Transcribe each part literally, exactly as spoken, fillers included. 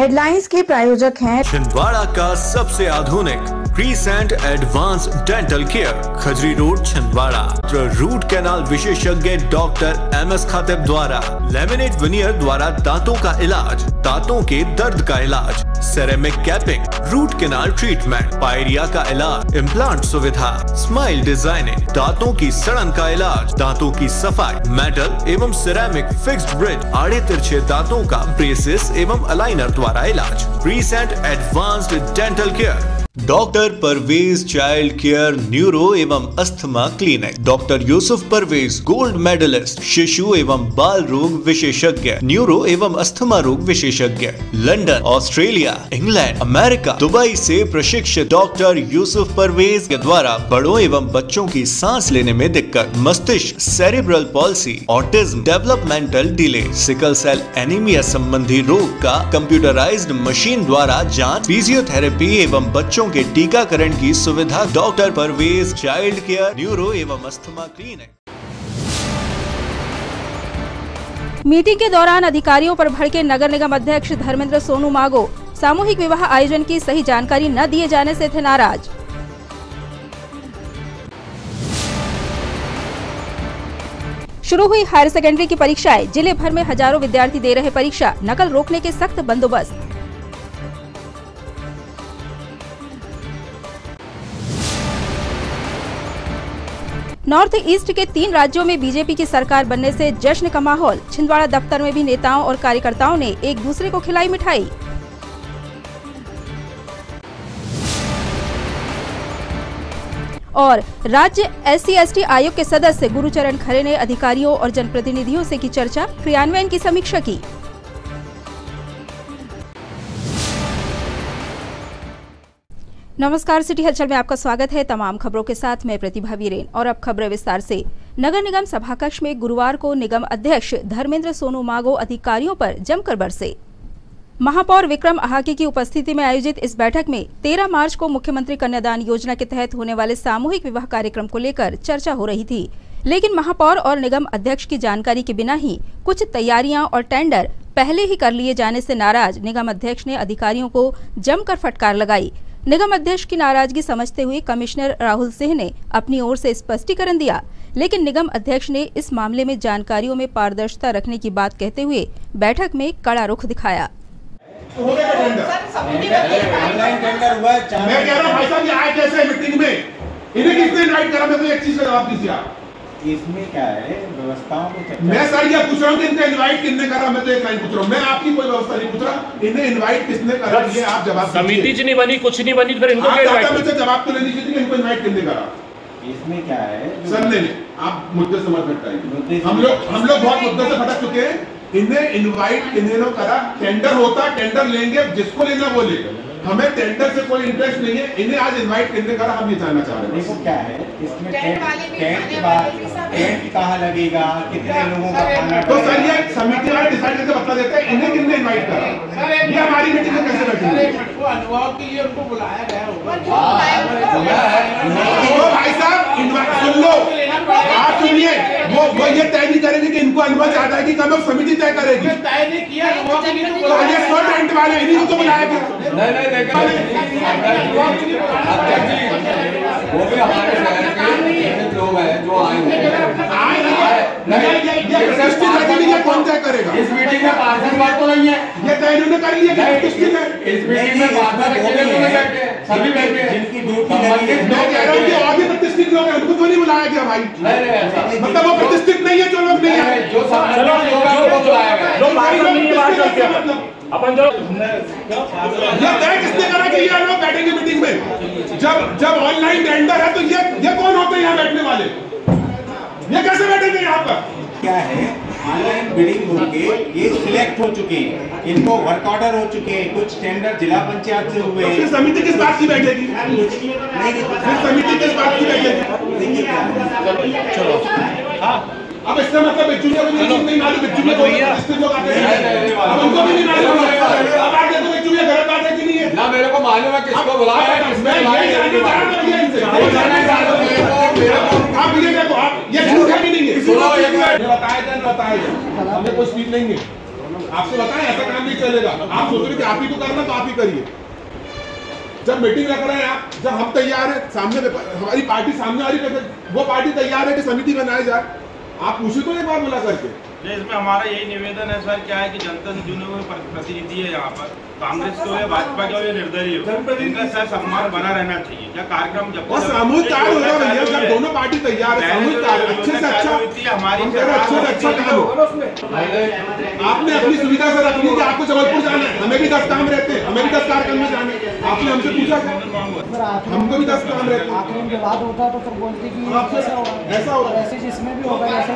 Headlines के प्रायोजक हैं छिंदवाड़ा का सबसे आधुनिक crescent advance dental care, Khajri road Chhindwara. Root canal विशेषज्ञ डॉक्टर एम एस खातिब द्वारा लेमिनेट विनियर द्वारा दांतों का इलाज, दांतों के दर्द का इलाज, ceramic capping, root canal treatment, pyorrhoea का इलाज, इम्प्लांट सुविधा, स्माइल डिजाइनिंग, दांतों की सड़न का इलाज, दांतों की सफाई, मेटल एवं सिरेमिक फिक्स्ड ब्रिज, आड़े तिरछे दांतों का ब्रेसेस एवं अलाइनर द्वारा इलाज। Crescent advanced dental care, doctor Parvez child care neuro एवं asthma clinic, doctor Yusuf Parvez gold medallist शिशु एवं बाल रोग विशेषज्ञ, न्यूरो एवं अस्थमा रोग विशेषज्ञ, London, Australia, England, America, Dubai से प्रशिक्षित डॉक्टर यूसुफ परवेज के द्वारा बड़ों एवं बच्चों की सांस लेने में दिक्कत, मस्तिष्क, cerebral palsy, autism, developmental delay, sickle cell anaemia संबंधी रोग का कंप्यूटराइज्ड मशीन द्वारा जांच, फिजियोथेरेपी एवं बच्चों के टीकाकरण की सुविधा। Doctor Parvez child care neuro एवं अस्थमा क्लिनिक। मीटिंग के दौरान अधिकारियों पर भड़के नगर निगम अध्यक्ष धर्मेंद्र सोनू मागो, सामूहिक विवाह आयोजन की सही जानकारी न दिए जाने से थे नाराज। शुरू हुई हायर सेकेंडरी की परीक्षाएं, जिले भर में हजारों विद्यार्थी दे रहे परीक्षा, नकल रोकने के सख्त बंदोबस्त। नॉर्थ ईस्ट के तीन राज्यों में बीजेपी की सरकार बनने से जश्न का माहौल, छिंदवाड़ा दफ्तर में भी नेताओं और कार्यकर्ताओं ने एक दूसरे को खिलाई मिठाई। और राज्य एस सी एस टी आयोग के सदस्य गुरुचरण खरे ने अधिकारियों और जनप्रतिनिधियों से की चर्चा, क्रियान्वयन की समीक्षा की। नमस्कार, सिटी हलचल में आपका स्वागत है। तमाम खबरों के साथ मैं प्रतिभा वीरेन और अब खबरें विस्तार से। नगर निगम सभाकक्ष में गुरुवार को निगम अध्यक्ष धर्मेंद्र सोनू मागो अधिकारियों पर जमकर बरसे। महापौर विक्रम आहाके की उपस्थिति में आयोजित इस बैठक में तेरह मार्च को मुख्यमंत्री कन्यादान योजना के तहत होने वाले सामूहिक विवाह कार्यक्रम को लेकर चर्चा हो रही थी, लेकिन महापौर और निगम अध्यक्ष की जानकारी के बिना ही कुछ तैयारियां और टेंडर पहले ही कर लिए जाने से नाराज निगम अध्यक्ष ने अधिकारियों को जमकर फटकार लगाई। निगम अध्यक्ष की नाराजगी समझते हुए कमिश्नर राहुल सिंह ने अपनी ओर से स्पष्टीकरण दिया, लेकिन निगम अध्यक्ष ने इस मामले में जानकारियों में पारदर्शिता रखने की बात कहते हुए बैठक में कड़ा रुख दिखाया। मैं कह रहा हूं भाई साहब, ये आए कैसे मीटिंग में? इन्हें किसने इनवाइट करा? मेरे को एक चीज का जवाब दीजिए आप। इसमें क्या है, व्यवस्थाओं को मैं सर ये पूछ रहा हूँ कि इनका इनवाइट किसने करा? मैं तो एक लाइन पूछ रहा हूँ, मैं आपकी कोई व्यवस्था नहीं पूछ रहा। इन्हें इनवाइट किसने करा ये आप जवाब। समिति नहीं बनी, कुछ नहीं बनी, फिर इनको क्या इनवाइट? मुझे जवाब तो लेनी चाहिए कि इनको इनवाइट किसने करा। इसमें क्या है सर? नहीं आप मुद्दे से मत भटकाइए। हम लोग हम लोग बहुत मुद्दे से भटक चुके हैं। इन्हें इनवाइट इन्हें करा, टेंडर होता टेंडर लेंगे, जिसको लेना वो लेगा, हमें टेंडर से कोई इंटरेस्ट नहीं है। इन्हें आज इनवाइट करने का हम ये जानना चाह रहे हैं। देखो क्या है इसमें, टेंट टेंट कहाँ लगेगा, कितने लोगों का खाना, तो सर ये समिति वाले डिसाइड करके बता देते हैं इन्हें किसने इनवाइट करा। ये हमारी मीटिंग में कैसे बैठेंगे? अनुभव के लिए उनको बुलाया गया होगा। भाई साहब इनवाइट सुन लो, आप सुनिए, वो वो ये तय नहीं करेंगे कि इनको अनुभव आ जाएगी, कब लोग समिति तय करेगी। तय नहीं किया, ये सौ टेंट वाले इन्हीं को बुलाया गया। वो भी हमारे शहर के लोग हैं जो आए हैं। कौन तय करेगा? इस मीटिंग में पार्षद बात तो नहीं है, ये तय इन्होंने कर लिया। इस मीटिंग में पार्षद बैठे, सभी बैठे, जिनकी ड्यूटी लगी है। मैं कह रहा हूँ कि और भी प्रतिष्ठित लोग हैं, उनको तो नहीं बुलाया गया भाई। मतलब वो प्रतिष्ठित नहीं है जो लोग नहीं है, जो बुलाया गया। अपन जो ये तय किसने करा कि ये लोग बैठेंगे मीटिंग में? जब जब ऑनलाइन टेंडर है तो ये ये कौन होते हैं यहाँ बैठने वाले? ये कैसे बैठेंगे यहाँ पर? क्या है, ऑनलाइन बिडिंग होके ये सिलेक्ट हो चुके हैं, इनको वर्क ऑर्डर हो चुके हैं, कुछ टेंडर जिला पंचायत से हुए हैं। फिर समिति किस बात की बैठेगी? फिर समिति किस बात की बैठेगी? अब इसका मतलब बिच्चुलिया को नहीं मालूम, बिच्चुलिया को इससे लोग आते हैं, अब उनको भी नहीं मालूम। अब आप देखो बिच्चुलिया गलत बात है कि नहीं है? ना मेरे को मालूम है किसको बुलाया है, किसने बुलाया है। आप ये देखो, आप ये झूठ है कि नहीं है? बताए जाए बताए जाए, हमें कोई स्पीच नहीं है। आपको बताएं ऐसा काम नहीं चलेगा। आप सोच रहे कि आप ही को करना तो आप ही करिए। जब मीटिंग रख रहे हैं आप, जब हम तैयार है, सामने हमारी पार्टी सामने आ रही है, वो पार्टी तैयार है कि समिति बनाई जाए, आप पूछे तो एक बार बुला करके। इसमें हमारा यही निवेदन है सर, क्या है कि जनता से जुड़े हुए प्रतिनिधि है यहाँ पर, कांग्रेस को या भाजपा के या निर्दलीय हो, इनका सर सम्मान बना रहना चाहिए। क्या कार्यक्रम जब सामूहिक कार्य होगा भैया, जब दोनों पार्टी तैयार है, सामूहिक कार्य अच्छे से अच्छा, हमारी अच्छे से अच्छा काम हो। आपने अपनी सुविधा से रखनी कि आपको जबलपुर जाना है, हमें भी दस काम रहते हैं, हमें भी दस कार्यक्रम में जाने, आपने हमसे पूछा, हमको भी दस काम रहते हैं। आखिर में बात होता है तो फिर बोलते कि ऐसा होगा, ऐसा होगा, ऐसे जिसमें भी होगा, ऐसा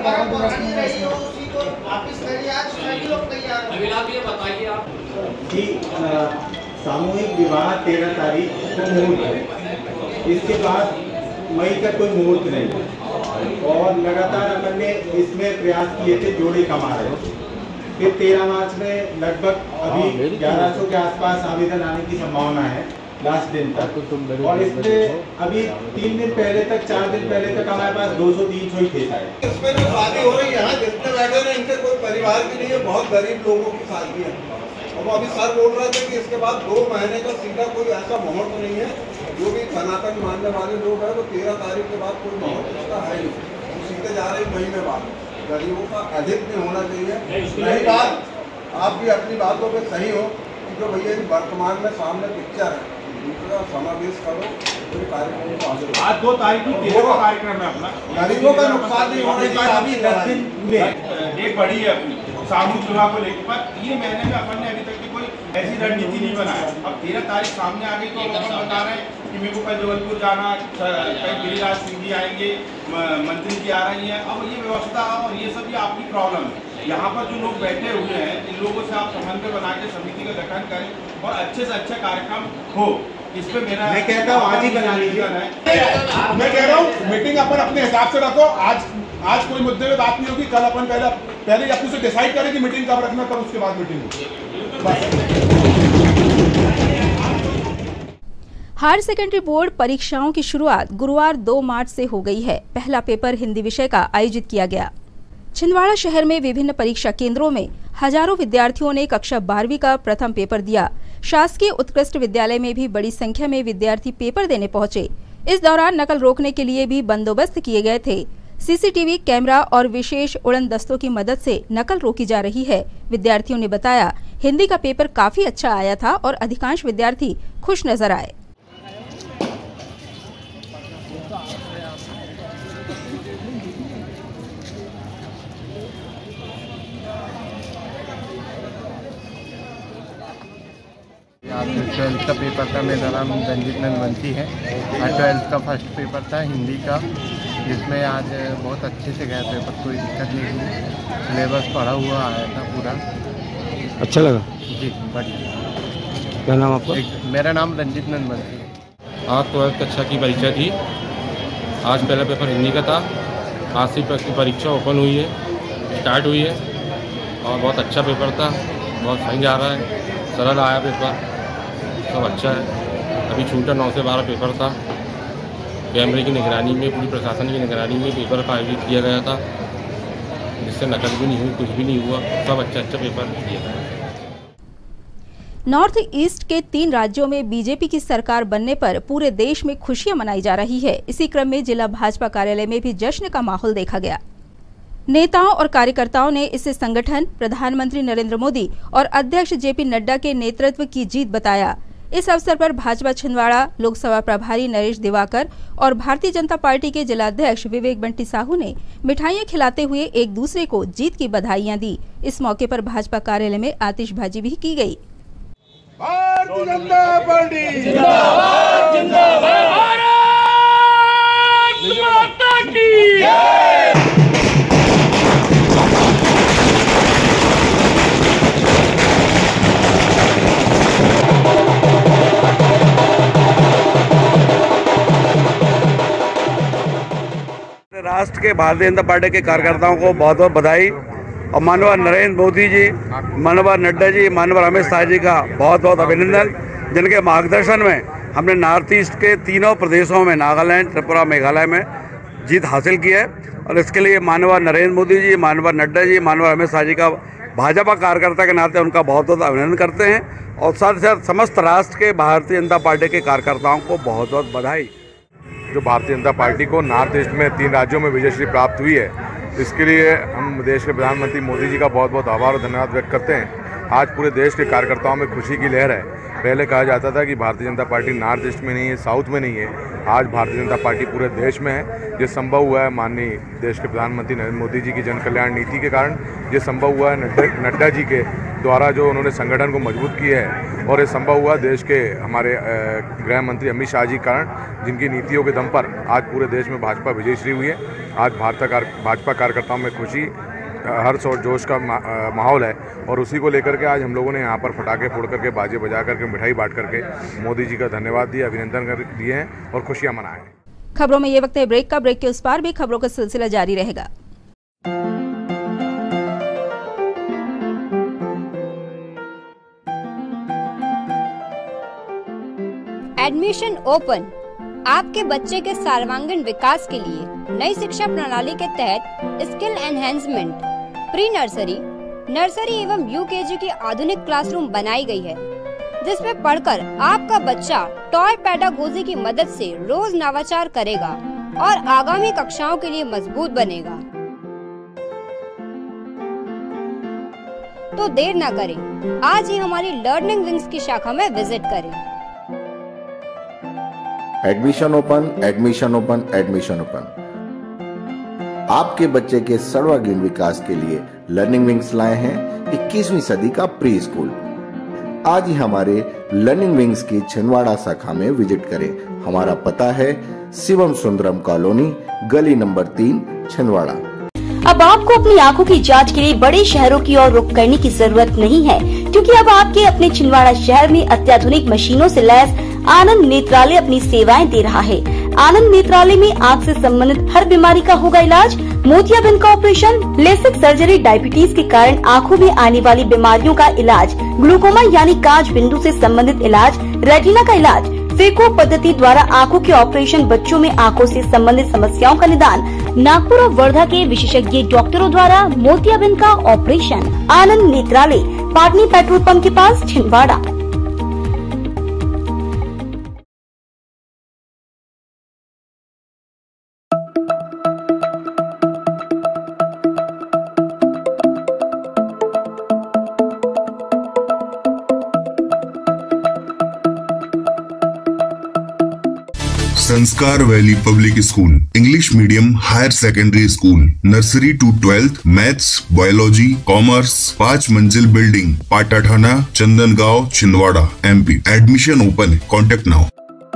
कि सामूहिक विवाह तेरह तारीख को मुहूर्त है, इसके बाद मई का कोई मुहूर्त नहीं, और लगातार अपन ने इसमें प्रयास किए थे जोड़े कमा रहे। फिर तेरह मार्च में लगभग अभी ग्यारह सौ के आसपास आवेदन आने की संभावना है लास्ट दिन तक, और इसमें अभी तीन दिन पहले तक, चार दिन पहले तक हमारे पास दो सौ तीन सौ ही थे शायद। इसमें जो शादी हो रही है यहाँ जितने बैठे हैं इनके कोई परिवार की नहीं है, बहुत गरीब लोगों की शादी है। और अभी सर बोल रहे थे कि इसके बाद दो महीने का सीधा कोई ऐसा मुहूर्त तो नहीं है। जो भी सनातन मानने वाले लोग हैं वो तेरह तारीख के बाद कोई मुहूर्त इसका है नहीं, वो सीधे जा रहे महीने बाद। गरीबों का अधिक नहीं होना चाहिए। रही बात, आप भी अपनी बातों पर सही हो कि जो भैया वर्तमान में सामने पिक्चर है, दूसरा समावेश करो, पूरे कार्यक्रम को आगे। आज दो तारीख को तेरह कार्यक्रम है अपना, गरीबों का नुकसान नहीं होने चाहिए। अभी दस दिन पूरे एक बड़ी है अपनी सामूहिक विवाह को लेकर, पर ये महीने में अपन ने अभी तक की कोई ऐसी रणनीति नहीं बनाया। अब तेरह तारीख सामने आ गई तो अपन बता रहे हैं कि मेरे को कल जबलपुर जाना, कहीं गिरिराज सिंह जी आएंगे, मंत्री जी आ रही हैं। अब ये व्यवस्था और ये सब ये आपकी प्रॉब्लम है। यहाँ पर जो लोग बैठे हुए हैं, इन लोगों से आप समन्वय बना के समिति का गठन करें और अच्छे से अच्छा कार्यक्रम हो। इस पे मेरा मैं कहता हूँ आज ही बना लीजिए। मैं कह रहा हूँ मीटिंग अपन अपने हिसाब से रखो। आज आज कोई मुद्दे पे बात नहीं होगी, कल अपन पहले पहले अपने से डिसाइड करें कि मीटिंग कब रखना, तब उसके बाद मीटिंग होगी। हायर सेकेंडरी बोर्ड परीक्षाओं की शुरुआत गुरुवार दो मार्च से हो गई है। पहला पेपर हिंदी विषय का आयोजित किया गया। छिंदवाड़ा शहर में विभिन्न परीक्षा केंद्रों में हजारों विद्यार्थियों ने कक्षा बारहवीं का प्रथम पेपर दिया। शासकीय उत्कृष्ट विद्यालय में भी बड़ी संख्या में विद्यार्थी पेपर देने पहुंचे। इस दौरान नकल रोकने के लिए भी बंदोबस्त किए गए थे। सीसीटीवी कैमरा और विशेष उड़न दस्तों की मदद से नकल रोकी जा रही है। विद्यार्थियों ने बताया हिंदी का पेपर काफी अच्छा आया था और अधिकांश विद्यार्थी खुश नजर आए। आज ट्वेल्थ का पेपर था। मेरा नाम रंजित नंदवंशी है। आज ट्वेल्थ का फर्स्ट पेपर था हिंदी का, जिसमें आज बहुत अच्छे से गया पेपर, कोई दिक्कत नहीं हुई। सिलेबस पढ़ा हुआ आया था पूरा। अच्छा लगा जी, बढ़िया। क्या नाम आपका? मेरा नाम रंजित नंदवंशी है। आज ट्वेल्थ कक्षा की परीक्षा थी। आज पहला पेपर हिंदी का था। आज से परीक्षा ओपन हुई है, स्टार्ट हुई है और बहुत अच्छा पेपर था। बहुत सही जा रहा है, सरल आया पेपर, सब अच्छा है। अभी छूटा नौ से बारह पेपर था। कैमरे की निगरानी में, पूरी प्रशासन की निगरानी में पेपर का आयोजित किया गया था, जिससे नकल भी नहीं हुई, कुछ भी नहीं हुआ। सब अच्छा अच्छा पेपर दिया गया। नॉर्थ ईस्ट के तीन राज्यों में बीजेपी की सरकार बनने पर पूरे देश में खुशियां मनाई जा रही है। इसी क्रम में जिला भाजपा कार्यालय में भी जश्न का माहौल देखा गया। नेताओं और कार्यकर्ताओं ने इसे संगठन, प्रधानमंत्री नरेंद्र मोदी और अध्यक्ष जेपी नड्डा के नेतृत्व की जीत बताया। इस अवसर पर भाजपा छिंदवाड़ा लोकसभा प्रभारी नरेश दिवाकर और भारतीय जनता पार्टी के जिलाध्यक्ष विवेक बंटी साहू ने मिठाइयां खिलाते हुए एक दूसरे को जीत की बधाइयां दी। इस मौके पर भाजपा कार्यालय में आतिशबाजी भी की गई। भारतीय जनता पार्टी जिंदाबाद, जिंदाबाद, भारत माता की जय। राष्ट्र के भारतीय जनता पार्टी के कार्यकर्ताओं को बहुत बहुत बधाई और माननीय नरेंद्र मोदी जी, माननीय नड्डा जी, माननीय अमित शाह जी का बहुत बहुत अभिनंदन, जिनके मार्गदर्शन में हमने नॉर्थ ईस्ट के तीनों प्रदेशों में, नागालैंड, त्रिपुरा, मेघालय में जीत हासिल की है। और इसके लिए माननीय नरेंद्र मोदी जी, माननीय नड्डा जी, माननीय अमित शाह जी का भाजपा कार्यकर्ता के नाते उनका बहुत बहुत अभिनंदन करते हैं और साथ ही साथ समस्त राष्ट्र के भारतीय जनता पार्टी के कार्यकर्ताओं को बहुत बहुत बधाई। जो भारतीय जनता पार्टी को नॉर्थ ईस्ट में तीन राज्यों में विजयश्री प्राप्त हुई है, इसके लिए हम देश के प्रधानमंत्री मोदी जी का बहुत बहुत आभार और धन्यवाद व्यक्त करते हैं। आज पूरे देश के कार्यकर्ताओं में खुशी की लहर है। पहले कहा जाता था कि Bharatiya Janata party north east में नहीं है, साउथ में नहीं है। आज भारतीय जनता पार्टी पूरे देश में है। ये संभव हुआ है माननीय देश के प्रधानमंत्री नरेंद्र मोदी जी की जन कल्याण नीति के कारण। ये संभव हुआ है नड्डा नड्डा जी के द्वारा, जो उन्होंने संगठन को मजबूत किया है। और ये संभव हुआ देश के हमारे गृह मंत्री अमित शाह जी के कारण, जिनकी नीतियों के दम पर आज पूरे देश में भाजपा विजयश्री हुई है। आज भाजपा भाजपा कार्यकर्ताओं में खुशी, हर्ष और जोश का माहौल है और उसी को लेकर के आज हम लोगों ने यहाँ पर पटाखे फोड़ करके, बाजे बजा करके, मिठाई बांट करके मोदी जी का धन्यवाद दिया, अभिनंदन कर दिए हैं और खुशियाँ मनाएं। खबरों में ये वक्त है ब्रेक का। ब्रेक के उस पार भी खबरों का सिलसिला जारी रहेगा। एडमिशन ओपन आपके बच्चे के सर्वांगीण विकास के लिए नई शिक्षा प्रणाली के तहत skill enhancement, pre nursery, nursery एवं यूकेजी की आधुनिक क्लासरूम बनाई गई है, जिसमें पढ़कर आपका बच्चा टॉय पेडागोजी की मदद से रोज नवाचार करेगा और आगामी कक्षाओं के लिए मजबूत बनेगा। तो देर न करें, आज ही हमारी लर्निंग विंग्स की शाखा में विजिट करें। Admission open, admission open, admission open. आपके बच्चे के सर्वांगीण विकास के लिए लर्निंग विंग्स लाए हैं इक्कीसवीं सदी का प्री स्कूल। आज ही हमारे लर्निंग विंग्स की छिंदवाड़ा शाखा में विजिट करें। हमारा पता है शिवम सुंदरम कॉलोनी, गली नंबर तीन, छिंदवाड़ा। अब आपको अपनी आंखों की जांच के लिए बड़े शहरों की ओर रुख करने की जरूरत नहीं है, क्योंकि अब आपके अपने छिंदवाड़ा शहर में अत्याधुनिक मशीनों से लैस आनंद नेत्रालय अपनी सेवाएं दे रहा है। आनंद नेत्रालय में आंख से संबंधित हर बीमारी का होगा इलाज। मोतियाबिंद का ऑपरेशन, लेसिक सर्जरी, डायबिटीज के कारण आंखों में आने वाली बीमारियों का इलाज, ग्लूकोमा यानी कांच बिंदु से संबंधित इलाज, रेटिना का इलाज, फेको पद्धति द्वारा आंखों के ऑपरेशन, बच्चों में आंखों से संबंधित समस्याओं का निदान, नागपुर और वर्धा के विशेषज्ञ डॉक्टरों द्वारा मोतियाबिंद का operation. Anand Netralaya, Patni petrol pump के पास, Chhindwara. Sanskar valley public school, English medium higher secondary school, nursery to twelfth, maths, biology, commerce, पाँच मंजिल building, Patathana, Chandangaon, Chhindwara, MP. Admission open है, कॉन्टेक्ट नाउ।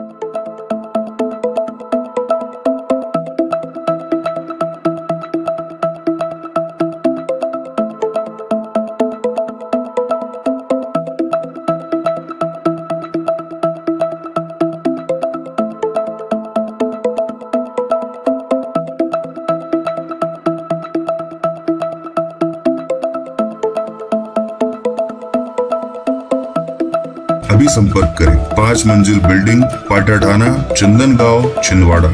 अभी संपर्क करें। पाँच मंजिल बिल्डिंग, पाटाठाना, चंदनगांव, छिंदवाड़ा।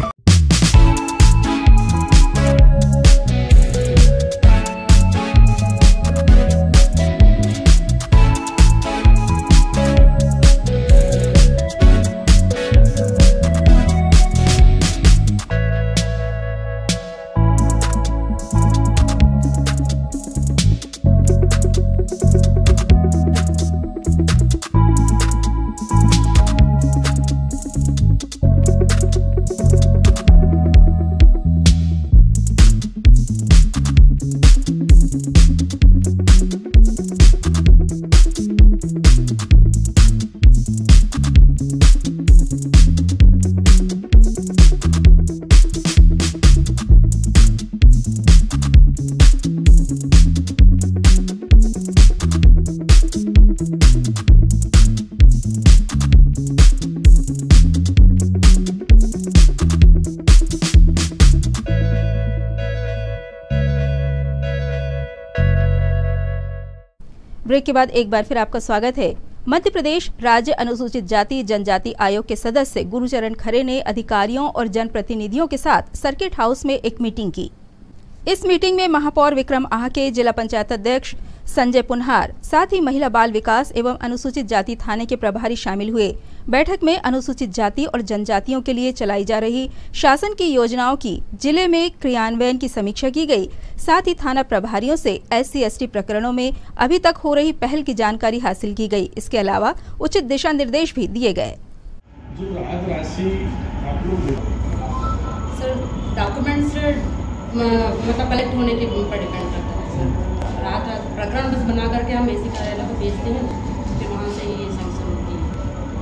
ब्रेक के बाद एक बार फिर आपका स्वागत है। मध्य प्रदेश राज्य अनुसूचित जाति जनजाति आयोग के सदस्य गुरुचरण खरे ने अधिकारियों और जनप्रतिनिधियों के साथ सर्किट हाउस में एक मीटिंग की। इस मीटिंग में महापौर विक्रम आहके, जिला पंचायत अध्यक्ष संजय पुनहार, साथ ही महिला बाल विकास एवं अनुसूचित जाति थाने के प्रभारी शामिल हुए। बैठक में अनुसूचित जाति और जनजातियों के लिए चलाई जा रही शासन की योजनाओं की जिले में क्रियान्वयन की समीक्षा की गई। साथ ही थाना प्रभारियों से एस सी एस टी प्रकरणों में अभी तक हो रही पहल की जानकारी हासिल की गई। इसके अलावा उचित दिशा निर्देश भी दिए गए। जो राहत राशि आप लोग सर डॉक्यूमेंट्स मतलब कलेक्ट होने के ऊपर डिपेंड करता है सर। राहत प्रकरण बस बना करके हम एसी कार्यालय को भेजते हैं, फिर वहाँ से ये सैंक्शन होती है।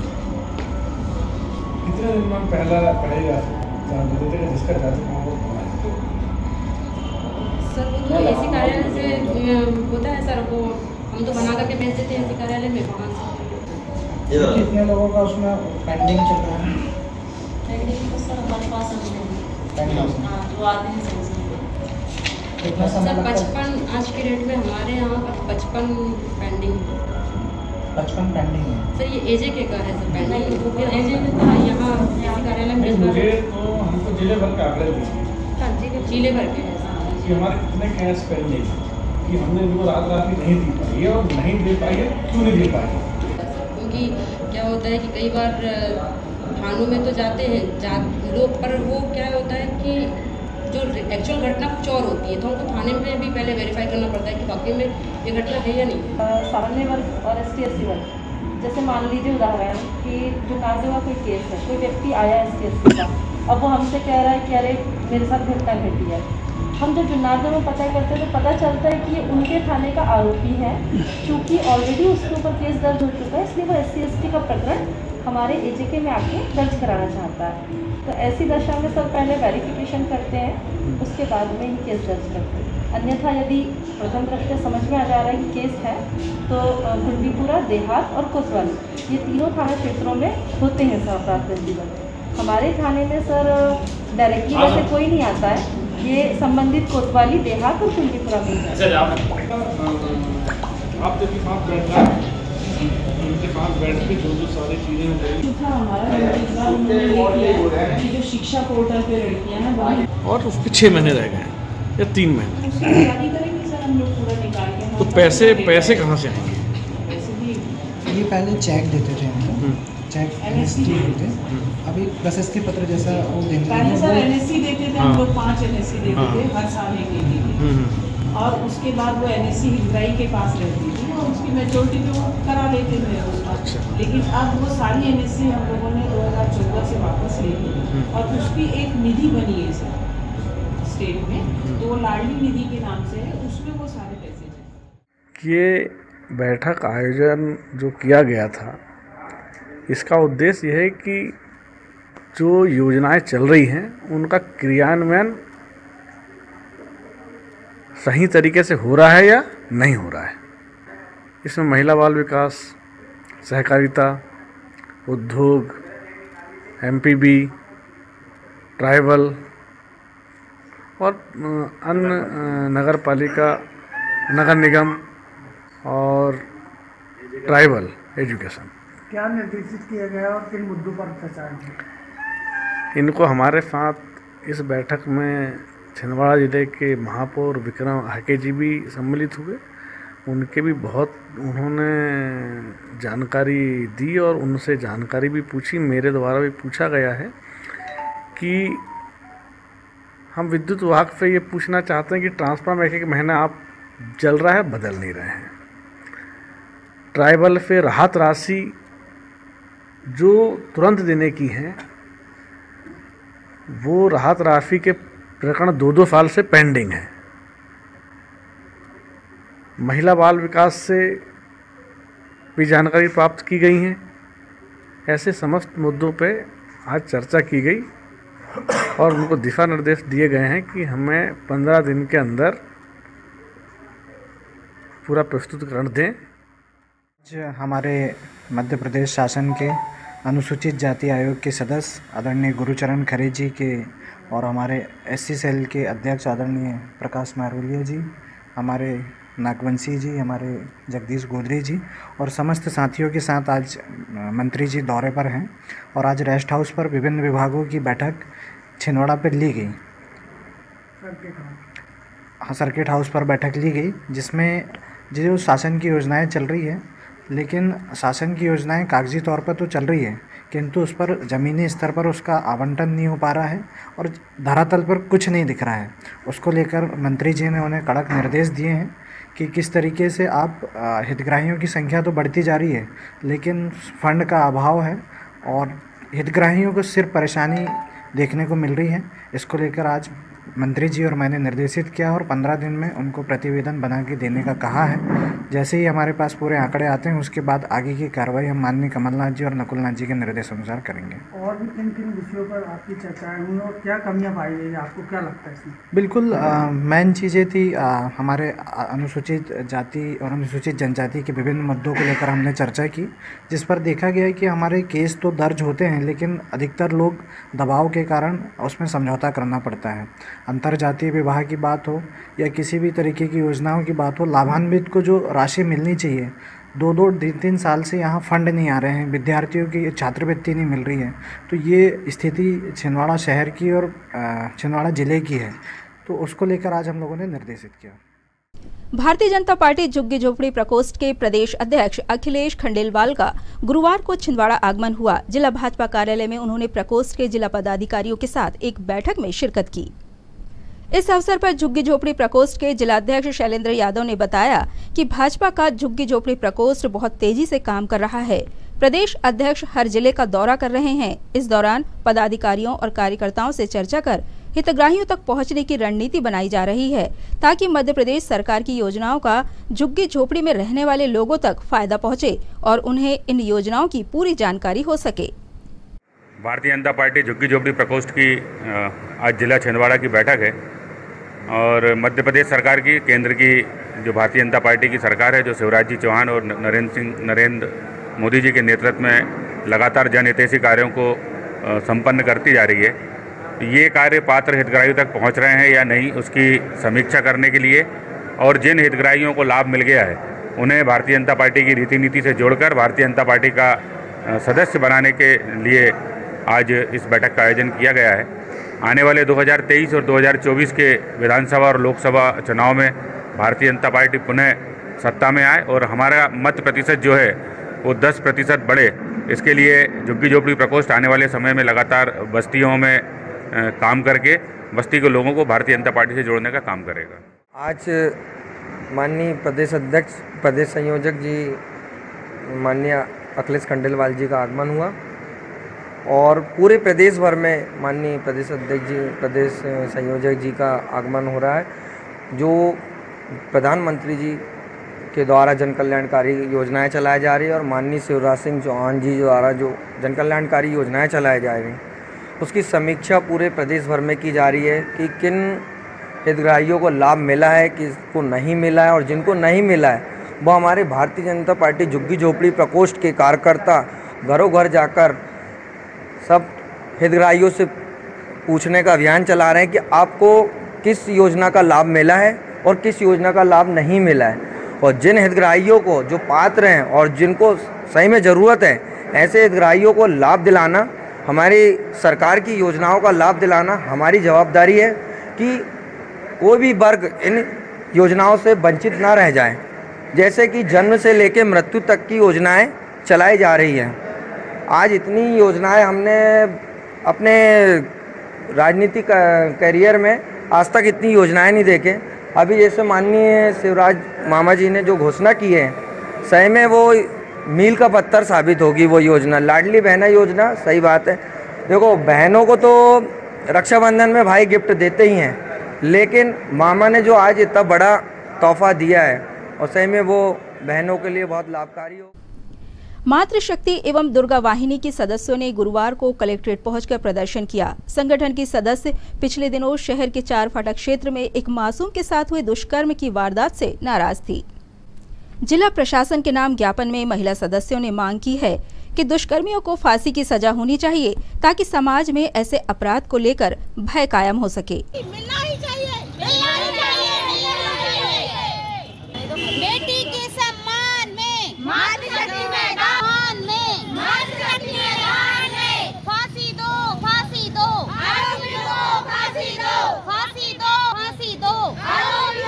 कितने दिन में पहला पड़ेगा जिसका सर? वो तो एसी कार्यालय से होता है सर, वो हम तो बना करके भेज देते हैं एसी कार्यालय में, वहाँ से। कितने लोगों का उसमें पेंडिंग चल रहा है? पेंडिंग तो सर हमारे पास दो आदमी सैंक्शन सर पचपन आज के डेट में हमारे यहाँ पर पचपन पेंडिंग पचपन पेंडिंग है सर। ये एजे के का है सर पेंडिंग, तो फिर एजे के का यहाँ कार्यालय में मुझे तो हमको जिले भर का आंकड़े दीजिए। हाँ जी जिले भर के कि हमारे कितने कैश पेंडिंग कि हमने इनको रात रात नहीं दी पाई है और नहीं दे पाई है, क्यों नहीं दे पाई है? क्योंकि क्या होता है कि कई बार थानों में तो जाते हैं जा लोग, पर वो क्या होता है कि जो एक्चुअल घटना कुछ और होती है, तो हमको थाने में भी पहले वेरीफाई करना पड़ता है कि वाकई में ये घटना है या नहीं। सामान्य वर्ग और एस टी एस सी वर्ग, जैसे मान लीजिए उदाहरण कि जो कार्य हुआ कोई केस है, कोई व्यक्ति आया एस टी एस सी का, अब वो हमसे कह रहा है कि अरे मेरे साथ घटना घटी है। हम जब जुन्नारदेव में पता करते हैं तो पता चलता है कि ये उनके थाने का आरोपी है, क्योंकि ऑलरेडी उसके ऊपर केस दर्ज हो चुका है, इसलिए वो एस सी एस टी का प्रकरण हमारे ए जे के में आके दर्ज कराना चाहता है। तो ऐसी दशा में सब पहले वेरिफिकेशन करते हैं, उसके बाद में ही केस दर्ज करते हैं। अन्यथा यदि प्रथम दृष्टया समझ में आ जा रहा है कि केस है, तो गुंडीपुरा, देहात और कोतवाली, ये तीनों थाना क्षेत्रों में होते हैं सर अपराध पंजीबन। हमारे थाने में सर डायरेक्टली वैसे कोई नहीं आता है, ये संबंधित कोतवाली, देहात और गुंडीपुरा में आप जब पास बैठ रहा है उनके पास बैठ के जो जो सारी चीज़ें हमारा जो शिक्षा पोर्टल पे लड़कियां हैं और उसके छः महीने रह गए या तीन महीने, शादी करेंगे सर हम लोग पूरा निकाल के। तो पैसे पैसे कहाँ से आएंगे? ये पहले चेक देते थे हमको, चेक एन एस सी देते थे, अभी प्रशस्ति पत्र जैसा वो देते पहले सर एन एस सी देते थे हम लोग, पाँच एन एस सी देते थे हर साल एक एक, और उसके बाद वो एन एस सी हिजराई के पास रहती थी और उसकी मेजोरिटी में वो करा लेते थे उसका। लेकिन अब वो सारी एन एस सी हम लोगों ने दो हज़ार चौदह से वापस ले ली और उसकी एक निधि बनी है सर स्टेट में, तो वो लाडली निधि के नाम से है, उसमें वो सारे पैसे। ये बैठक आयोजन जो किया गया था, इसका उद्देश्य यह है कि जो योजनाएं चल रही हैं उनका क्रियान्वयन सही तरीके से हो रहा है या नहीं हो रहा है। इसमें महिला बाल विकास, सहकारिता, उद्योग, एम पी बी, ट्राइबल और अन्य नगर पालिका, नगर निगम और ट्राइबल एजुकेशन, क्या निर्देशित किया गया और किन मुद्दों पर चर्चा की? इनको हमारे साथ इस बैठक में छिंदवाड़ा जिले के महापौर विक्रम आहके जी भी सम्मिलित हुए। उनके भी बहुत उन्होंने जानकारी दी और उनसे जानकारी भी पूछी, मेरे द्वारा भी पूछा गया है कि हम विद्युत विभाग से ये पूछना चाहते हैं कि ट्रांसफार्मर एक एक महीना आप जल रहा है, बदल नहीं रहे हैं। ट्राइबल पे राहत राशि जो तुरंत देने की है, वो राहत राशि के प्रकरण दो दो साल से पेंडिंग है। महिला बाल विकास से भी जानकारी प्राप्त की गई है। ऐसे समस्त मुद्दों पे आज चर्चा की गई और उनको दिशा निर्देश दिए गए हैं कि हमें पंद्रह दिन के अंदर पूरा प्रस्तुतिकरण दें। हमारे मध्य प्रदेश शासन के अनुसूचित जाति आयोग के सदस्य आदरणीय गुरुचरण खरे जी के और हमारे एससी सेल के अध्यक्ष आदरणीय प्रकाश मारोलिया जी, हमारे नागवंशी जी, हमारे जगदीश गोदरे जी और समस्त साथियों के साथ आज मंत्री जी दौरे पर हैं और आज रेस्ट हाउस पर विभिन्न विभागों की बैठक छिंदवाड़ा पर ली गई। सर्किट हाउस पर बैठक ली गई, जिसमें जो शासन की योजनाएं चल रही है, लेकिन शासन की योजनाएं कागजी तौर पर तो चल रही है, किंतु उस पर ज़मीनी स्तर पर उसका आवंटन नहीं हो पा रहा है और धरातल पर कुछ नहीं दिख रहा है। उसको लेकर मंत्री जी ने उन्हें कड़क निर्देश दिए हैं कि किस तरीके से आप हितग्राहियों की संख्या तो बढ़ती जा रही है, लेकिन फंड का अभाव है और हितग्राहियों को सिर्फ परेशानी देखने को मिल रही है। इसको लेकर आज मंत्री जी और मैंने निर्देशित किया और पंद्रह दिन में उनको प्रतिवेदन बना के देने का कहा है। जैसे ही हमारे पास पूरे आंकड़े आते हैं, उसके बाद आगे की कार्रवाई हम माननीय कमलनाथ जी और नकुलनाथ जी के निर्देश अनुसार करेंगे। और भी किन किन विषयों पर आपकी चर्चाएं हुई और क्या कमियां पाई गई, आपको क्या लगता है इसमें? बिल्कुल मेन चीज़ें थी आ, हमारे अनुसूचित जाति और अनुसूचित जनजाति के विभिन्न मुद्दों को लेकर हमने चर्चा की, जिस पर देखा गया कि हमारे केस तो दर्ज होते हैं, लेकिन अधिकतर लोग दबाव के कारण उसमें समझौता करना पड़ता है। अंतरजातीय विवाह की बात हो या किसी भी तरीके की योजनाओं की बात हो, लाभान्वित को जो राशि मिलनी चाहिए, दो दो तीन तीन साल से यहाँ फंड नहीं आ रहे हैं, विद्यार्थियों की छात्रवृत्ति नहीं मिल रही है। तो ये स्थिति छिंदवाड़ा शहर की और छिंदवाड़ा ज़िले की है, तो उसको लेकर आज हम लोगों ने निर्देशित किया। भारतीय जनता पार्टी झुग्गी झोपड़ी प्रकोष्ठ के प्रदेश अध्यक्ष अखिलेश खंडेलवाल का गुरुवार को छिंदवाड़ा आगमन हुआ। जिला भाजपा कार्यालय में उन्होंने प्रकोष्ठ के जिला पदाधिकारियों के साथ एक बैठक में शिरकत की। इस अवसर पर झुग्गी झोपड़ी प्रकोष्ठ के जिलाध्यक्ष शैलेंद्र यादव ने बताया कि भाजपा का झुग्गी झोपड़ी प्रकोष्ठ बहुत तेजी से काम कर रहा है। प्रदेश अध्यक्ष हर जिले का दौरा कर रहे हैं। इस दौरान पदाधिकारियों और कार्यकर्ताओं से चर्चा कर हितग्राहियों तक पहुंचने की रणनीति बनाई जा रही है, ताकि मध्य प्रदेश सरकार की योजनाओं का झुग्गी झोपड़ी में रहने वाले लोगों तक फायदा पहुंचे और उन्हें इन योजनाओं की पूरी जानकारी हो सके। भारतीय जनता पार्टी झुग्गी झोपड़ी प्रकोष्ठ की आज जिला छिंदवाड़ा की बैठक है और मध्य प्रदेश सरकार की, केंद्र की जो भारतीय जनता पार्टी की सरकार है, जो शिवराज जी चौहान और नरेंद्र सिंह नरेंद्र मोदी जी के नेतृत्व में लगातार जनहितैषी कार्यों को संपन्न करती जा रही है। ये कार्य पात्र हितग्राहियों तक पहुंच रहे हैं या नहीं, उसकी समीक्षा करने के लिए और जिन हितग्राहियों को लाभ मिल गया है उन्हें भारतीय जनता पार्टी की रीति नीति से जोड़कर भारतीय जनता पार्टी का सदस्य बनाने के लिए आज इस बैठक का आयोजन किया गया है। आने वाले दो हज़ार तेईस और दो हज़ार चौबीस के विधानसभा और लोकसभा चुनाव में भारतीय जनता पार्टी पुनः सत्ता में आए और हमारा मत प्रतिशत जो है वो दस प्रतिशत बढ़े। इसके लिए झुग्गी झोपड़ी प्रकोष्ठ आने वाले समय में लगातार बस्तियों में काम करके बस्ती के लोगों को भारतीय जनता पार्टी से जोड़ने का काम करेगा। आज माननीय प्रदेश अध्यक्ष प्रदेश संयोजक जी माननीय अखिलेश खंडेलवाल जी का आगमन हुआ और पूरे प्रदेश भर में माननीय प्रदेश अध्यक्ष जी प्रदेश संयोजक जी का आगमन हो रहा है। जो प्रधानमंत्री जी के द्वारा जन कल्याणकारी योजनाएं चलाई जा रही है और माननीय शिवराज सिंह चौहान जी द्वारा जो जन कल्याणकारी योजनाएं चलाई जा रही हैं, उसकी समीक्षा पूरे प्रदेश भर में की जा रही है कि किन हितग्राहियों को लाभ मिला है, किसको नहीं मिला है और जिनको नहीं मिला है वो हमारे भारतीय जनता पार्टी झुग्गी झोपड़ी प्रकोष्ठ के कार्यकर्ता घरों घर जाकर सब हितग्राहियों से पूछने का अभियान चला रहे हैं कि आपको किस योजना का लाभ मिला है और किस योजना का लाभ नहीं मिला है। और जिन हितग्राहियों को जो पात्र हैं और जिनको सही में ज़रूरत है, ऐसे हितग्राहियों को लाभ दिलाना, हमारी सरकार की योजनाओं का लाभ दिलाना हमारी जवाबदारी है कि कोई भी वर्ग इन योजनाओं से वंचित ना रह जाए। जैसे कि जन्म से लेकर मृत्यु तक की योजनाएं चलाई जा रही हैं। आज इतनी योजनाएं हमने अपने राजनीतिक करियर में आज तक इतनी योजनाएं नहीं देखे। अभी जैसे माननीय शिवराज मामा जी ने जो घोषणा की है, सही में वो मील का पत्थर साबित होगी वो योजना, लाडली बहना योजना। सही बात है, देखो बहनों को तो रक्षाबंधन में भाई गिफ्ट देते ही हैं, लेकिन मामा ने जो आज इतना बड़ा तोहफा दिया है और सही में वो बहनों के लिए बहुत लाभकारी हो। मातृशक्ति एवं दुर्गा वाहिनी की सदस्यों ने गुरुवार को कलेक्ट्रेट पहुंचकर प्रदर्शन किया। संगठन की सदस्य पिछले दिनों शहर के चार फाटक क्षेत्र में एक मासूम के साथ हुए दुष्कर्म की वारदात से नाराज थी। जिला प्रशासन के नाम ज्ञापन में महिला सदस्यों ने मांग की है कि दुष्कर्मियों को फांसी की सजा होनी चाहिए, ताकि समाज में ऐसे अपराध को लेकर भय कायम हो सके। मिलना ही चाहिए, मिलना ही चाहिए, मिलना ही चाहिए। बेटी के सम्मान में, मातृशक्ति मैदान में, मातृशक्ति मैदान में फांसी दो, फांसी दो, आरोपी को फांसी दो, फांसी दो, फांसी दो, आरोपी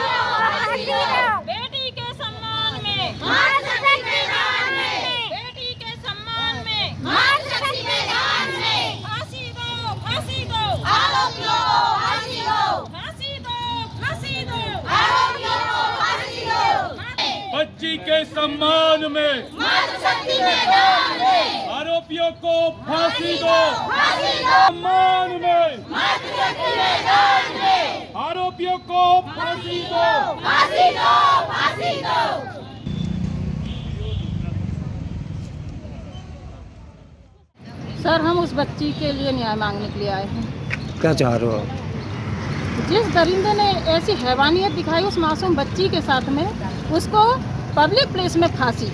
बच्ची के सम्मान में मातृशक्ति मैदान में आरोपियों को फांसी दो, सम्मान में मातृशक्ति मैदान में आरोपियों को फांसी दो, फांसी दो, फांसी दो। सर, हम उस बच्ची के लिए न्याय मांगने के लिए आए हैं। क्या चाह रहे हो आप? जिस दरिंदे ने ऐसी हैवानियत दिखाई उस मासूम बच्ची के साथ में, उसको पब्लिक प्लेस में फांसी।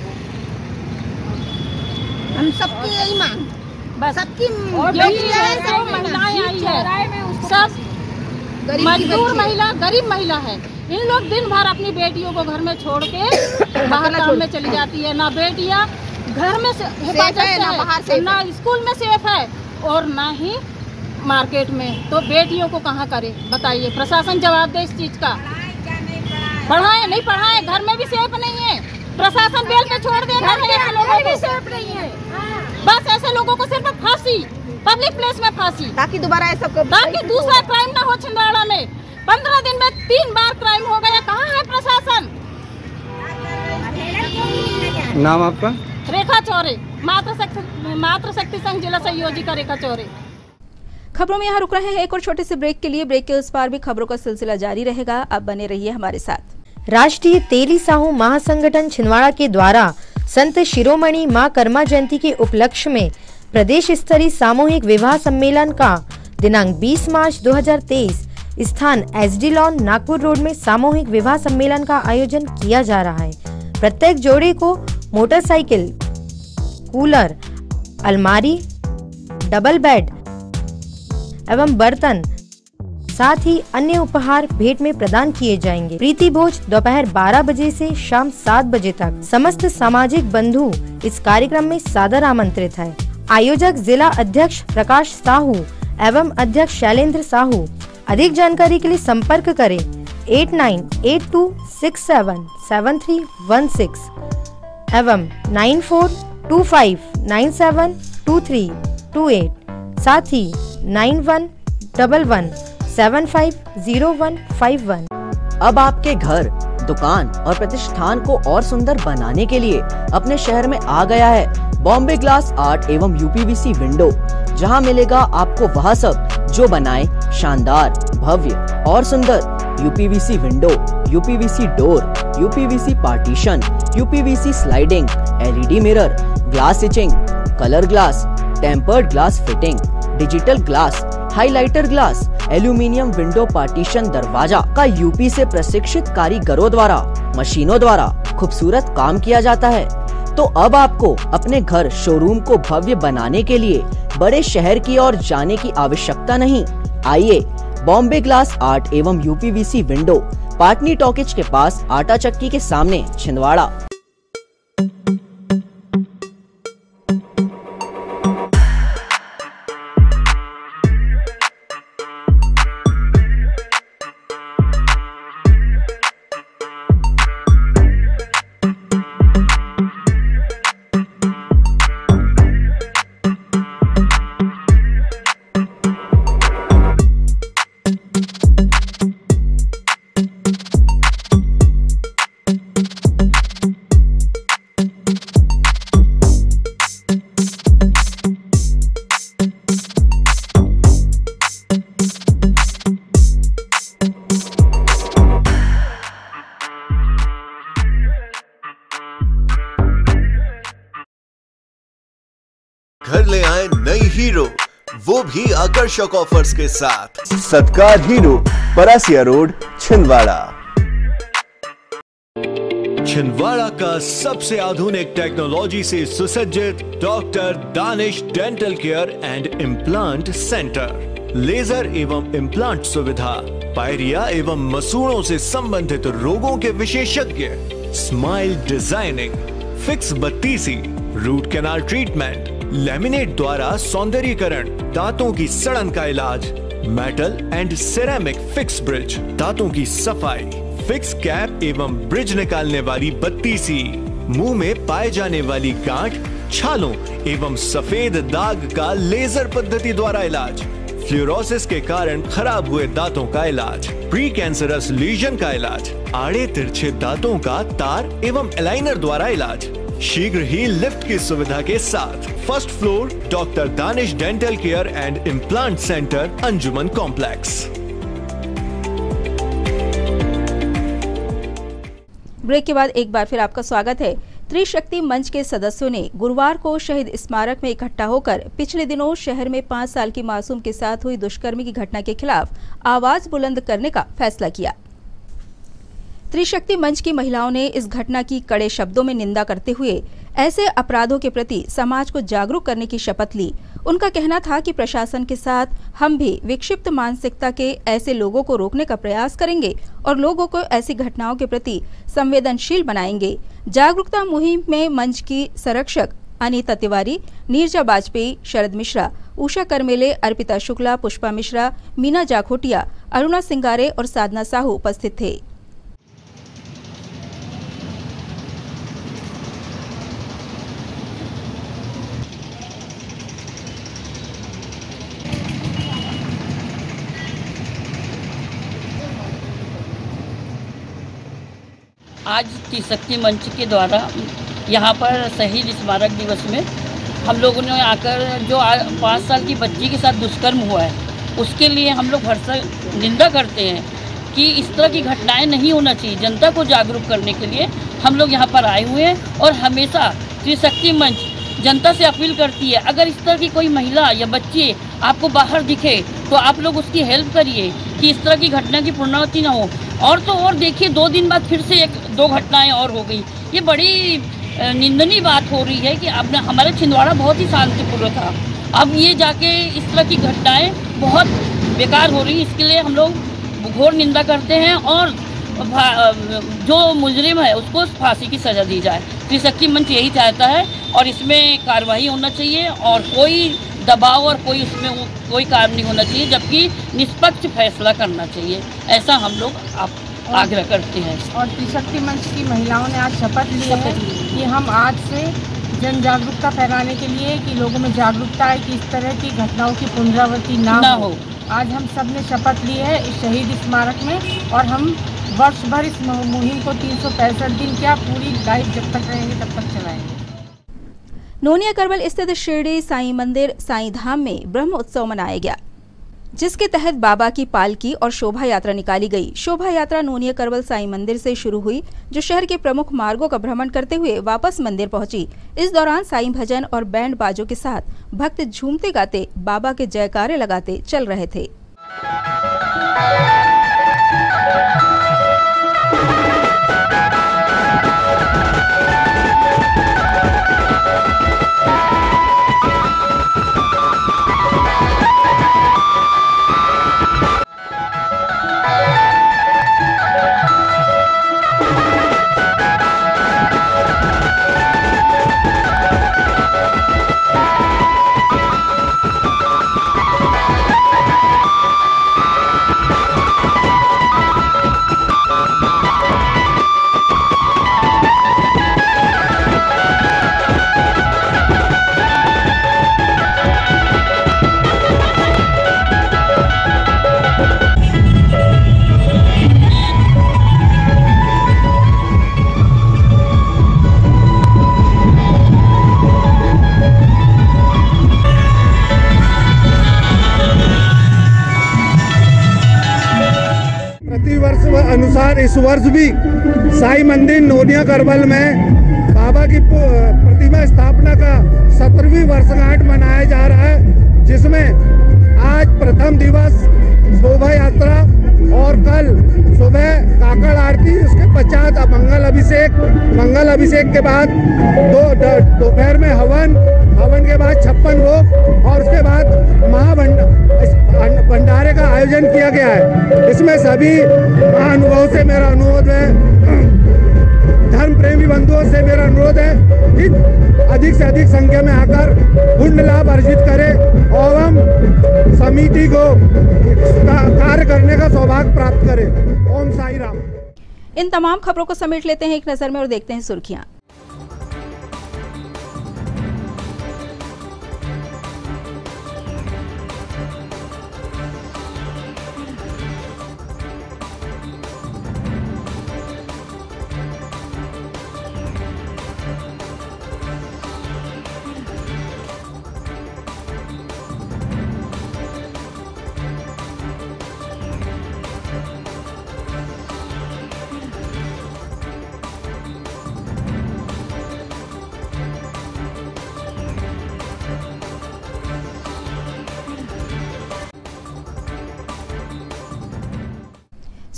हम सबकी यही मांग, बस सबकी यही है। जो महिलाएं आई है सब मजदूर महिला, गरीब महिला है। इन लोग दिन भर अपनी बेटियों को घर में छोड़ के बाहर काम में चली जाती है। ना बेटियां घर में से हिफाजत से ना बाहर से, ना स्कूल में सेफ है और ना ही मार्केट में। तो बेटियों को कहाँ करे बताइए? प्रशासन जवाब दे इस चीज का। पढ़ाए नहीं पढ़ाए, घर में भी सेफ नहीं है। प्रशासन बेल पे छोड़ दे रहा है ऐसे लोगों को, सेफ नहीं है। बस ऐसे लोगों को सिर्फ फांसी, पब्लिक प्लेस में फांसी, ताकि दोबारा ऐसा ताकि दूसरा क्राइम ना हो। छिंदवाड़ा में पंद्रह दिन में तीन बार क्राइम हो गया। कहाँ है प्रशासन? नाम आपका? रेखा चौरे, मातृशक्ति मातृशक्ति संघ जिला संयोजिका रेखा चौरे। खबरों में यहाँ रुक रहे हैं एक और छोटे से ब्रेक के लिए। ब्रेक के उस पार भी खबरों का सिलसिला जारी रहेगा। अब बने रहिए हमारे साथ। राष्ट्रीय तेली साहू महासंगठन छिंदवाड़ा के द्वारा संत शिरोमणि मां कर्मा जयंती के उपलक्ष्य में प्रदेश स्तरीय सामूहिक विवाह सम्मेलन का दिनांक बीस मार्च दो हज़ार तेईस स्थान एसडी लॉन नागपुर रोड में सामूहिक विवाह सम्मेलन का आयोजन किया जा रहा है। प्रत्येक जोड़े को मोटरसाइकिल, कूलर, अलमारी, डबल बेड एवं बर्तन साथ ही अन्य उपहार भेंट में प्रदान किए जाएंगे। प्रीति भोज दोपहर बारह बजे से शाम सात बजे तक। समस्त सामाजिक बंधु इस कार्यक्रम में सादर आमंत्रित है। आयोजक जिला अध्यक्ष प्रकाश साहू एवं अध्यक्ष शैलेंद्र साहू। अधिक जानकारी के लिए संपर्क करें eight nine eight two six seven seven three one six एवं nine four two five nine seven two three two eight, साथ ही nine one double one seven five zero one five one. अब आपके घर, दुकान और प्रतिष्ठान को और सुंदर बनाने के लिए अपने शहर में आ गया है बॉम्बे ग्लास आर्ट एवं यूपीवीसी विंडो, जहां मिलेगा आपको वह सब जो बनाए शानदार, भव्य और सुंदर UPVC window, UPVC door, UPVC partition, UPVC sliding, LED mirror, glass etching, colour glass, tempered glass fitting, digital glass, highlighter glass, aluminium window partition दरवाजा का यूपी से प्रशिक्षित कारीगरों द्वारा मशीनों द्वारा खूबसूरत काम किया जाता है। तो अब आपको अपने घर, शोरूम को भव्य बनाने के लिए बड़े शहर की ओर जाने की आवश्यकता नहीं। आइए बॉम्बे ग्लास आर्ट एवं यूपीवीसी विंडो, पाटनी टॉकीज के पास, आटा चक्की के सामने, छिंदवाड़ा। घर ले आए नई हीरो, वो भी आकर्षक ऑफर्स के साथ। Satkar Hero, Parasia road, Chhindwara. छिंदवाड़ा का सबसे आधुनिक टेक्नोलॉजी से सुसज्जित doctor Danish dental care and implant centre. Laser एवं इम्प्लांट सुविधा, पायरिया एवं मसूड़ों से संबंधित रोगों के विशेषज्ञ, स्माइल डिजाइनिंग, फिक्स बत्तीसी, रूट कैनाल ट्रीटमेंट, लैमिनेट द्वारा सौंदर्यीकरण, दांतों की सड़न का इलाज, metal and ceramic fix bridge, दांतों की सफाई, फिक्स कैप एवं ब्रिज निकालने वाली बत्तीसी, मुंह में पाए जाने वाली गांठ, छालों एवं सफेद दाग का लेजर पद्धति द्वारा इलाज, फ्लोरोसिस के कारण खराब हुए दांतों का इलाज, प्री कैंसरस लीजन का इलाज, आड़े तिरछे दांतों का तार एवं एलाइनर द्वारा इलाज, शीघ्र ही लिफ्ट की सुविधा के साथ। First floor, doctor Danish dental care and implant centre, Anjuman complex. Break के बाद एक बार फिर आपका स्वागत है। त्रिशक्ति मंच के सदस्यों ने गुरुवार को शहीद स्मारक में इकट्ठा होकर पिछले दिनों शहर में पाँच साल की मासूम के साथ हुई दुष्कर्म की घटना के खिलाफ आवाज बुलंद करने का फैसला किया। त्रिशक्ति मंच की महिलाओं ने इस घटना की कड़े शब्दों में निंदा करते हुए ऐसे अपराधों के प्रति समाज को जागरूक करने की शपथ ली। उनका कहना था कि प्रशासन के साथ हम भी विक्षिप्त मानसिकता के ऐसे लोगों को रोकने का प्रयास करेंगे और लोगों को ऐसी घटनाओं के प्रति संवेदनशील बनाएंगे। जागरूकता मुहिम में मंच की संरक्षक अनीता तिवारी, नीरजा वाजपेयी, शरद मिश्रा, उषा करमेले, अर्पिता शुक्ला, पुष्पा मिश्रा, मीना जाखोटिया, अरुणा सिंगारे और साधना साहू उपस्थित थे। आज त्रिशक्ति मंच के द्वारा यहाँ पर शहीद स्मारक दिवस में हम लोगों ने आकर जो पाँच साल की बच्ची के साथ दुष्कर्म हुआ है उसके लिए हम लोग भरसक निंदा करते हैं कि इस तरह की घटनाएं नहीं होना चाहिए। जनता को जागरूक करने के लिए हम लोग यहाँ पर आए हुए हैं और हमेशा त्रिशक्ति मंच जनता से अपील करती है, अगर इस तरह की कोई महिला या बच्चे आपको बाहर दिखे तो आप लोग उसकी हेल्प करिए कि इस तरह की घटना की पुनरावृत्ति ना हो। और तो और देखिए, दो दिन बाद फिर से एक दो घटनाएं और हो गई। ये बड़ी निंदनीय बात हो रही है कि अब हमारा छिंदवाड़ा बहुत ही शांतिपूर्ण था, अब ये जाके इस तरह की घटनाएं बहुत बेकार हो रही। इसके लिए हम लोग घोर निंदा करते हैं और जो मुजरिम है उसको फांसी की सजा दी जाए। त्रिशक्ति मंच यही चाहता है और इसमें कार्रवाई होना चाहिए और कोई दबाव और कोई उसमें कोई कार्य नहीं होना चाहिए, जबकि निष्पक्ष फैसला करना चाहिए, ऐसा हम लोग आप आग्रह करते हैं। और त्रिशक्ति मंच की महिलाओं ने आज शपथ ली है कि हम आज से जन जागरूकता फैलाने के लिए कि लोगों में जागरूकता है कि इस तरह की घटनाओं की पुनरावृत्ति ना, ना हो। आज हम सब ने शपथ ली है इस शहीद स्मारक में और हम वर्ष भर इस मुहिम को तीन सौ पैंसठ दिन क्या पूरी लाइफ जब तक रहेंगे तब तक चलाएंगे। नोनिया करवल स्थित शिरडी साईं मंदिर साईं धाम में ब्रह्म उत्सव मनाया गया, जिसके तहत बाबा की पालकी और शोभा यात्रा निकाली गई। शोभा यात्रा नोनिया करवल साईं मंदिर से शुरू हुई, जो शहर के प्रमुख मार्गों का भ्रमण करते हुए वापस मंदिर पहुंची। इस दौरान साईं भजन और बैंड बाजों के साथ भक्त झूमते गाते बाबा के जयकारे लगाते चल रहे थे। अनुसार इस वर्ष भी साईं मंदिर नोनिया करवल में बाबा की प्रतिमा स्थापना का सत्रहवीं वर्षगांठ मनाया जा रहा है, जिसमें आज प्रथम दिवस शोभा यात्रा और कल सुबह काकड़ आरती, उसके पश्चात मंगल अभिषेक, मंगल अभिषेक के बाद दो दोपहर में हवन, हवन के बाद छप्पन भोग और उसके बाद महाभंडारे का आयोजन किया गया है। इसमें सभी महानुभावों से मेरा अनुरोध है, धर्म प्रेमी बंधुओं से मेरा अनुरोध है कि अधिक से अधिक संख्या में आकर पुण्य लाभ अर्जित करें एवं समिति को कार्य करने का सौभाग्य प्राप्त करें। ओम साई राम। इन तमाम खबरों को समेट लेते हैं एक नजर में और देखते हैं सुर्खियां।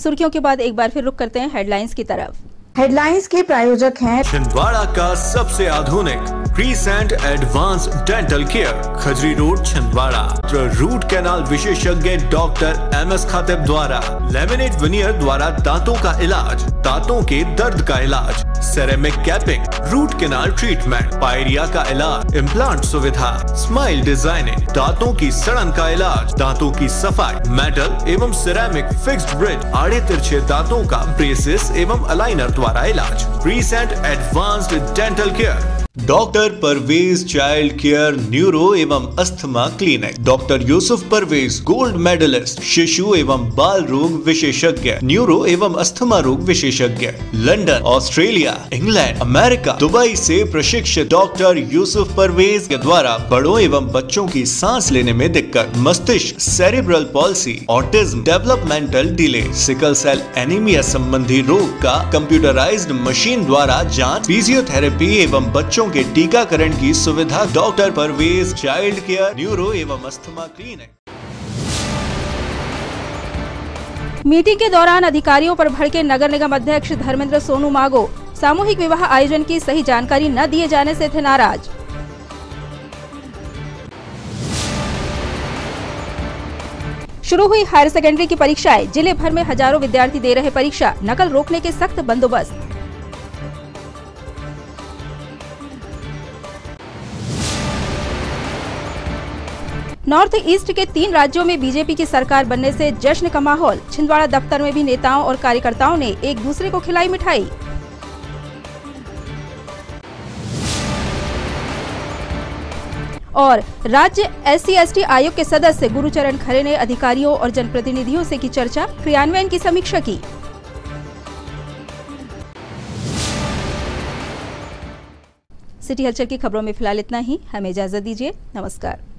सुर्खियों के बाद एक बार फिर रुक करते हैं हेडलाइंस की तरफ। हेडलाइंस के प्रायोजक हैं छिंदवाड़ा का सबसे आधुनिक crescent advance dental care, Khajri road Chhindwara. Root canal विशेषज्ञ डॉक्टर एम एस खातिब द्वारा लेमिनेट विनियर द्वारा दांतों का इलाज, दांतों के दर्द का इलाज, ceramic capping, root canal treatment, pyorrhoea का इलाज, इम्प्लांट सुविधा, स्माइल डिजाइनिंग, दांतों की सड़न का इलाज, दांतों की सफाई, मेटल एवं सिरेमिक फिक्स्ड ब्रिज, आड़े तिरछे दांतों का ब्रेसेस एवं अलाइनर द्वारा इलाज। Crescent advanced dental care, doctor Parvez child care neuro एवं asthma clinic, doctor Yusuf Parvez gold medallist शिशु एवं बाल रोग विशेषज्ञ, न्यूरो एवं अस्थमा रोग विशेषज्ञ, London, Australia, England, America, Dubai से प्रशिक्षित डॉक्टर यूसुफ परवेज के द्वारा बड़ों एवं बच्चों की सांस लेने में दिक्कत, मस्तिष्क, cerebral palsy, autism, developmental delay, sickle cell anaemia संबंधी रोग का कंप्यूटराइज्ड मशीन द्वारा जांच, फिजियोथेरेपी एवं बच्चों के टीकाकरण की सुविधा। Doctor Parvez child care neuro एवं अस्थमा क्लिनिक। मीटिंग के दौरान अधिकारियों पर भड़के नगर निगम अध्यक्ष धर्मेंद्र सोनू मागो, सामूहिक विवाह आयोजन की सही जानकारी न दिए जाने से थे नाराज। शुरू हुई हायर सेकेंडरी की परीक्षाएं, जिले भर में हजारों विद्यार्थी दे रहे परीक्षा, नकल रोकने के सख्त बंदोबस्त। नॉर्थ ईस्ट के तीन राज्यों में बीजेपी की सरकार बनने से जश्न का माहौल, छिंदवाड़ा दफ्तर में भी नेताओं और कार्यकर्ताओं ने एक दूसरे को खिलाई मिठाई। और राज्य एस सी एस टी आयोग के सदस्य गुरुचरण खरे ने अधिकारियों और जनप्रतिनिधियों से की चर्चा, क्रियान्वयन की समीक्षा की। सिटी हलचल की खबरों में फिलहाल इतना ही। हमें इजाजत दीजिए। नमस्कार।